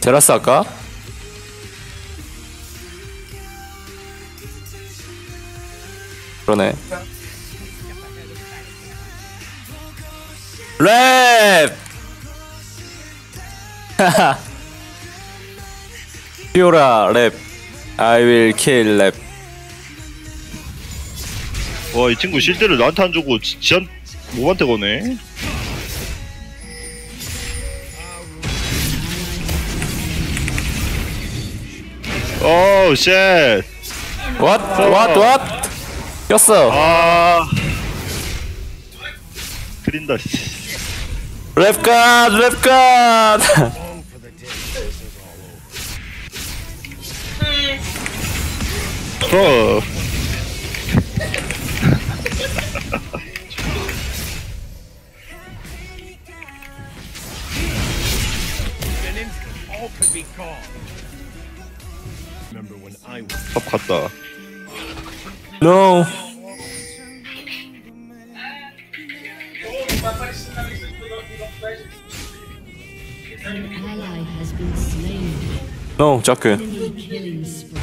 제라스 할까? 그러네. 랩! 하하. 피오라 랩. I will kill 랩. 와, 이 친구 실드를 나한테 안 주고 지한 몹한테 거네. 오우 쉣. What? 꼈어. 아 그린다. 랩갓! 어. 탑 갔다. No. Ally has been slain. No, 자크. Killing spree.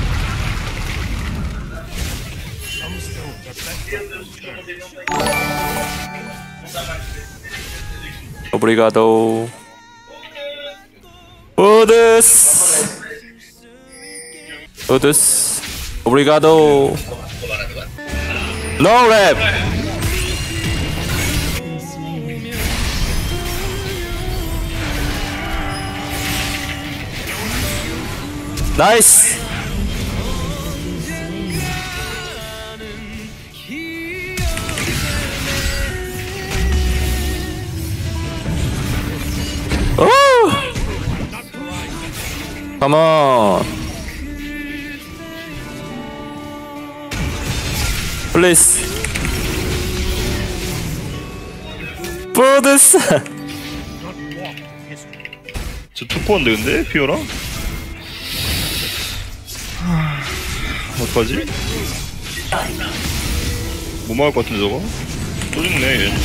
오브리가도. 우드스. 오브리가도. No rap. Been slain. 나이스. 오! Come on. Please. 보드스. 저 투포인데 근데 피오라? 어떡하지? 못 막을 것 같은데 저거? 또 죽네 얘.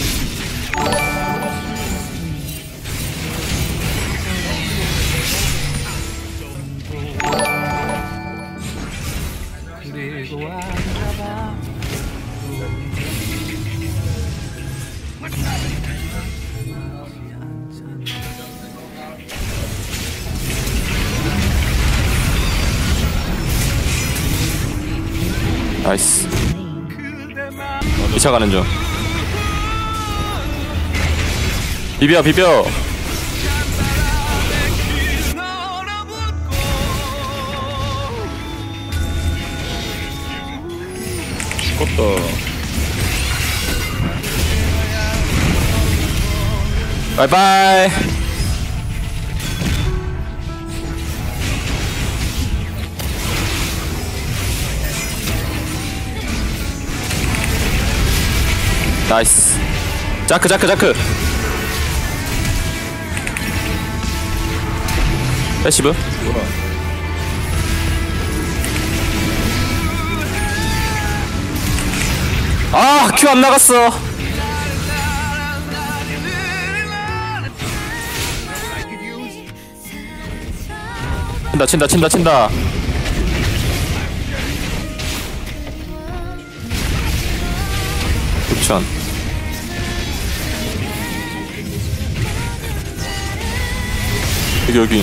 나이스. 2차 가는 중. 비벼. 죽었다. 바이바이. 나이스. 자크. 패시브. 아, 큐 안 나갔어. 친다. 옵션. 여기.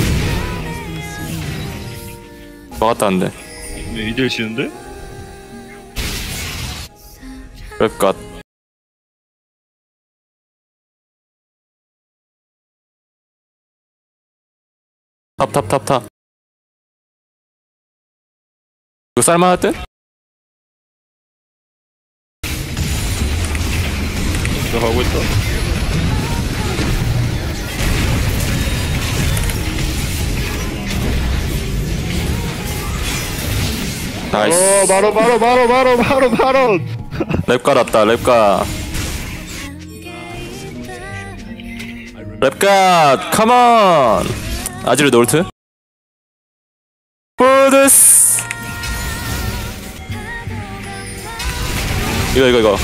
막았다는데. 네, 이들 치는데? 랩갓. 탑. 이거 쌀만할 듯? 저 가고 있다. 나이스. 바로. 랩갓 왔다. 랩갓 컴온. 아지르 놀트. 보드스. 이거.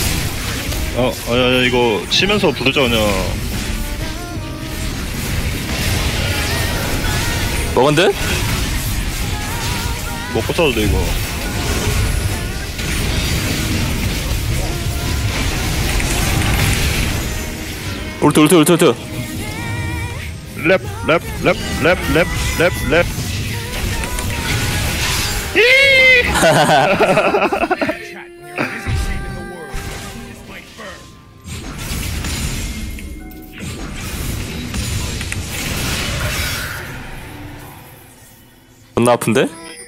아니 이거 치면서 부르자 그냥. 먹은 듯? 먹고 싸도 돼 이거. 울트. 랩. 존나 아픈데?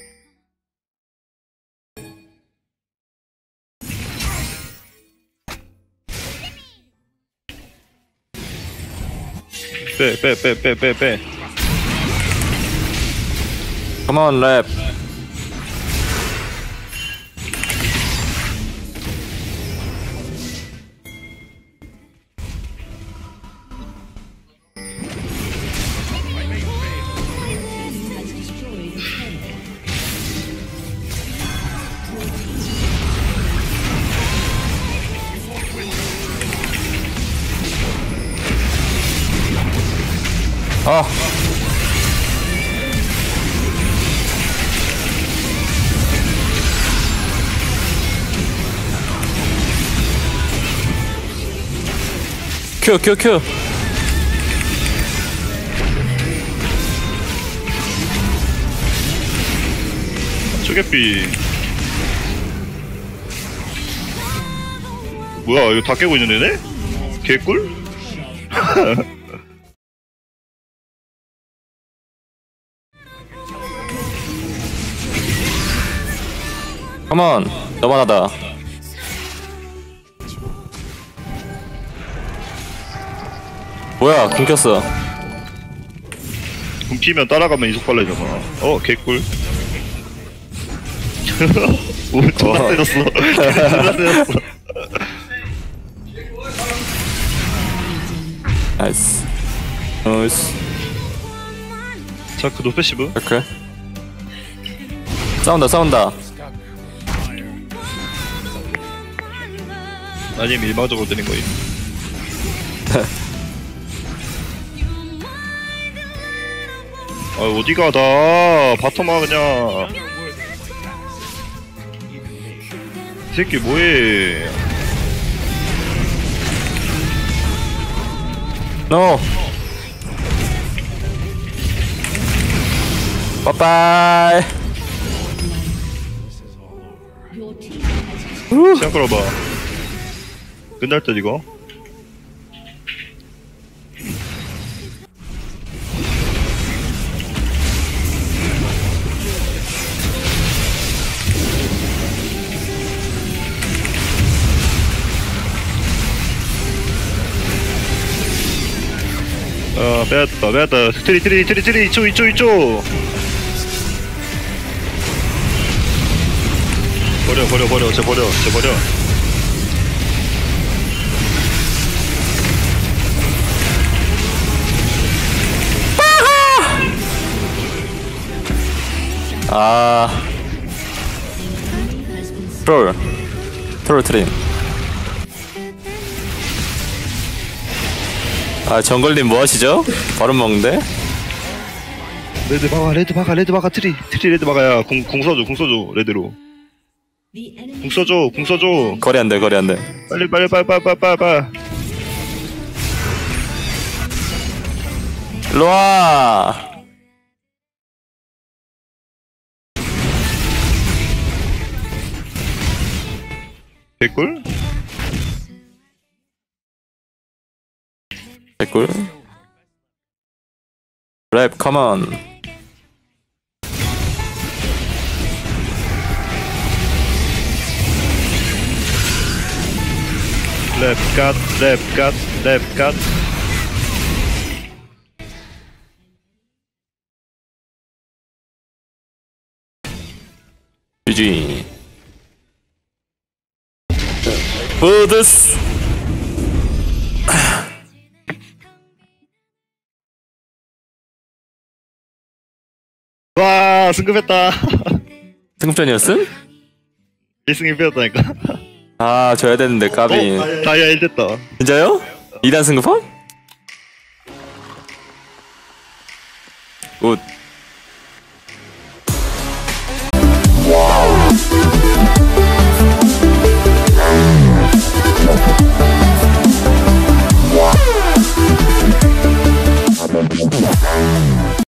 빼. 컴온 랩. Has destroyed a turret. 아. 큐. 쪼개삐. 뭐야 이거 다 깨고 있는 애네? 개꿀? 컴온. 너만 하다. 뭐야 굶겼어. 굶기면 따라가면 이속 빨라지잖아. 개꿀. 오 존나 때렸어. 존나 때렸어. 나이스. 자, 그 노패시브. 오케이. 싸운다. 아니면 일방적으로 되는 거임. 아 어디가 나 바텀아 그냥. 이 새끼 뭐해? 노. 빠빠이. Your team has 시간 끌어봐. 끝날 듯 이거. 빼앗다. 트리, 이쪽. 쟤 버려. 아. 트롤 트림. 아 정글님 뭐 하시죠? 바로 먹는데? 레드 박아, 트리 레드 박아야. 궁 써줘, 레드로. the 궁 enemy 써줘. 거리 안 돼. 빨리. 일로 와. 개꿀? 개꿀. 랩 컴온. 랩 갓. GG. 부드스. 와, 승급했다. 승급전이었음? 1승 1패였다니까. 아 져야 되는데 까비. 다이아 1 됐다. 진짜요? 2단 승급함? 굿.